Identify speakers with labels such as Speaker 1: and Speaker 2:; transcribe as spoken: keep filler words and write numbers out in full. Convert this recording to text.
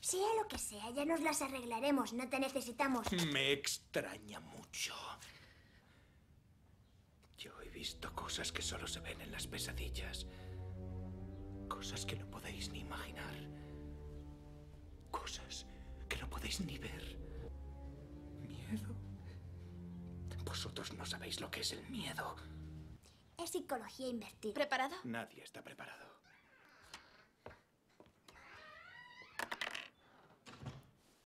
Speaker 1: Sea lo que sea, ya nos las arreglaremos. No te necesitamos.
Speaker 2: Me extraña mucho. Yo he visto cosas que solo se ven en las pesadillas. Cosas que no podéis ni imaginar. Cosas que no podéis ni ver. ¿Miedo? Vosotros no sabéis lo que es el miedo.
Speaker 1: Es psicología invertida.
Speaker 3: ¿Preparado?
Speaker 2: Nadie está preparado.